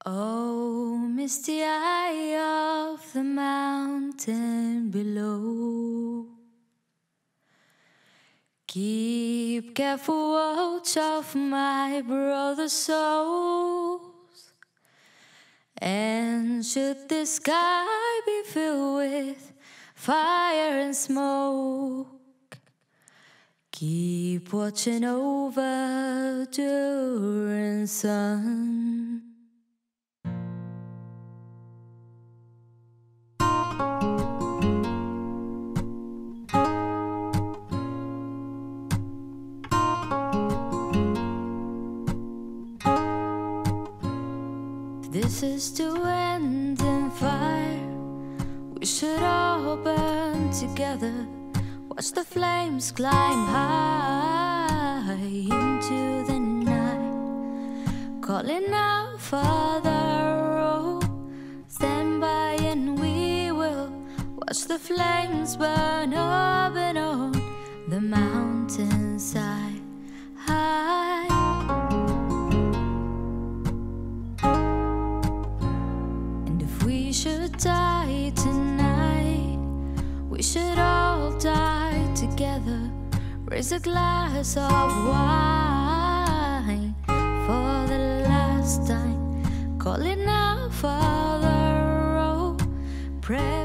Oh, misty eye of the mountain below, keep careful watch of my brother's souls. And should the sky be filled with fire and smoke, keep watching over during sun. This is to end in fire. We should all burn together. Watch the flames climb high into the night, calling out, Father, oh, stand by and we will watch the flames burn up and on the mountainside. We should die tonight, we should all die together. Raise a glass of wine for the last time, calling out, Father, oh, pray.